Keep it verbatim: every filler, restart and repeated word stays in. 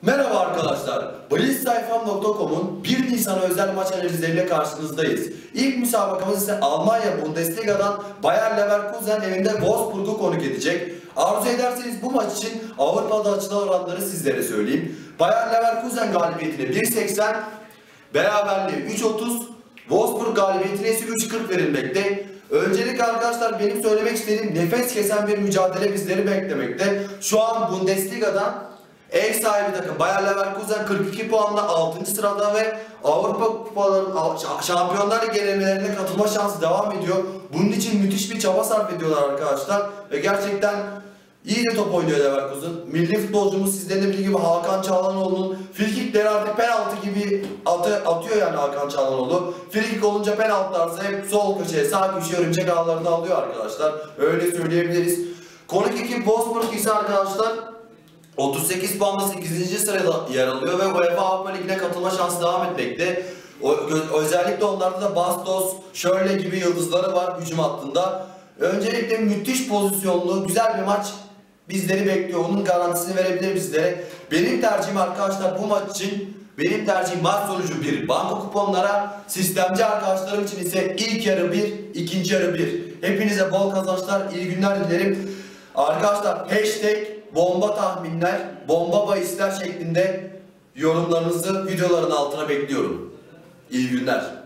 Merhaba arkadaşlar, bahis sayfam nokta com'un bir Nisan özel maç analizleriyle karşınızdayız. İlk müsabakamız ise Almanya Bundesliga'dan Bayer Leverkusen evinde Wolfsburg'u konuk edecek. Arzu ederseniz bu maç için Avrupa'da açılan oranları sizlere söyleyeyim. Bayer Leverkusen galibiyetine bir seksen, beraberliği üç otuz, Wolfsburg galibiyetine ise üç kırk verilmekte. Öncelikle arkadaşlar benim söylemek istediğim nefes kesen bir mücadele bizleri beklemekte. Şu an Bundesliga'dan ev sahibi takım Bayer Leverkusen kırk iki puanla altıncı sırada ve Avrupa Kupalarının Şampiyonlar Ligi elemelerine katılma şansı devam ediyor. Bunun için müthiş bir çaba sarf ediyorlar arkadaşlar ve gerçekten iyi de top oynuyor Leverkusen. Milli futbolcumuz sizlerin de bildiği gibi Hakan Çalhanoğlu'nun frikikleri artık penaltı gibi atı, atıyor yani Hakan Çalhanoğlu. Frikik olunca penaltılarsa hep sol köşeye, sağ köşeye örümcek ağlarını alıyor arkadaşlar. Öyle söyleyebiliriz. Konuk ekip Wolfsburg ise arkadaşlar otuz sekiz puanla sekizinci sırada yer alıyor ve UEFA Avrupa Ligi'ne katılma şansı devam etmekte. O, özellikle onlarda da Bastos, Şöyle gibi yıldızları var hücum hattında. Öncelikle müthiş pozisyonlu, güzel bir maç bizleri bekliyor. Onun garantisini verebilir bizlere. Benim tercihim arkadaşlar bu maç için, benim tercihim maç sonucu bir. Banko kuponlara, sistemci arkadaşlarım için ise ilk yarı bir, ikinci yarı bir. Hepinize bol kazançlar, iyi günler dilerim. Arkadaşlar hashtag bomba tahminler, bomba bahisler şeklinde yorumlarınızı videoların altına bekliyorum. İyi günler.